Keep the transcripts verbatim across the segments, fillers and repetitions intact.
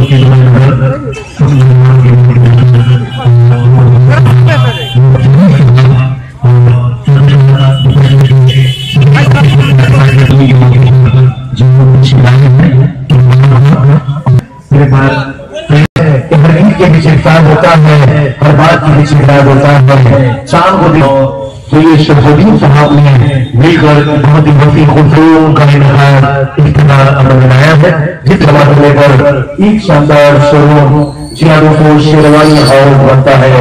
के पीछे ख्याल होता है, हर बात के पीछे ख्याल होता है। शाम को भी तो ये शरफुद्दीन साहब ने मिलकर बहुत ही बहुत ही खूबसूरत का इख्तिताम बनाया है, जिस हमारे पर एक शानदार शोरूम जियादों को शेरवानी हाउस बनता है।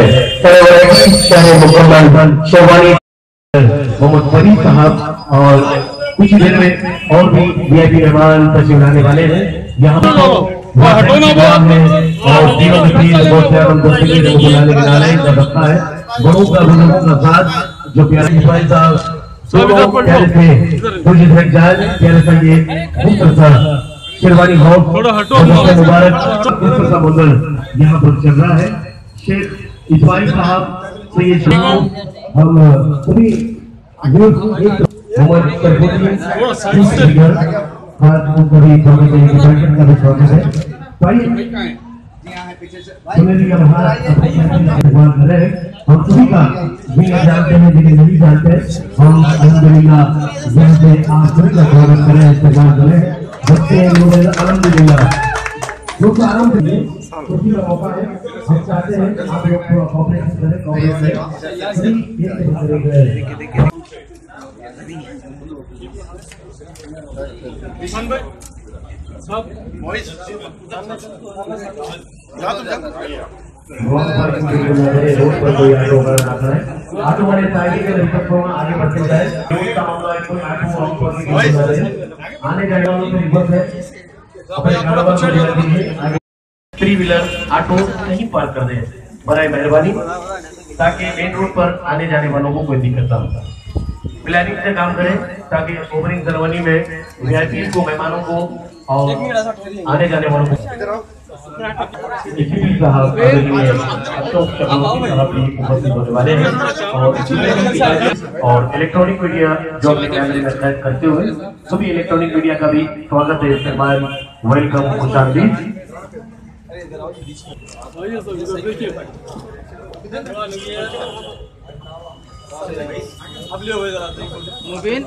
मुकम्मल शेरवानी मोहम्मद अली साहब और कुछ देर में और भी वीआईपी मेहमान तशरीफ लाने वाले हैं। यहाँ पर और तीनों के बीच बहुत प्यार बुलाने के नाले का रखा है। बड़ों का बुजुर्गों का साथ जो प्यारे इस्माइल साहब दोनों प्यारे थे, कुछ जाए प्यारे सा ये खूबसूरत सा शेरवानी हाउस मुबारक खूबसूरत सा मंजर यहाँ पर चल रहा है। शेख इस्माइल साहब से ये हम सभी हाथ को कभी थोड़े से डिपार्टमेंट का भी प्रोसेस है। भाई सुनेली का हाथ भगवान करे हम सभी का जिन्हें जानते हैं जिन्हें नहीं जानते हम अल्हम्दुलिल्लाह यहाँ से आप सभी का स्वागत करें, इस्तेमाल करें। बच्चे लोग अल्हम्दुलिल्लाह जो कि आराम से खुशी का मौका है। हम चाहते हैं आप लोग कोऑपरेशन करें, कोऑपरेशन करें। किशन भाई सब वॉइस जा तुम जा रोड पर कोई ऑटो वगैरह आता है, ऑटो वाले ताकि के रिक्वेस्ट को आगे बढ़ते जाए। रोड का मामला है, कोई ऑटो ऑन करने की आने जाने वालों को रिक्वेस्ट है अपने कारोबार में जल्दी है आगे थ्री व्हीलर ऑटो नहीं पार्क कर दें बराए मेहरबानी, ताकि मेन रोड पर आने जाने वालों को कोई दिक्कत ना हो। प्लानिंग से काम करें ताकि ओपनिंग सेरेमनी में वीआईपी को, मेहमानों को और आने जाने वालों को अशोक साहब भी उपस्थित होने वाले हैं। और इलेक्ट्रॉनिक मीडिया जो अपने कैमरे में कैद करते हुए सभी इलेक्ट्रॉनिक मीडिया का भी स्वागत है, इस्तेमाल वेलकम खुशामदीद। अब ले हुए जरा मुबीन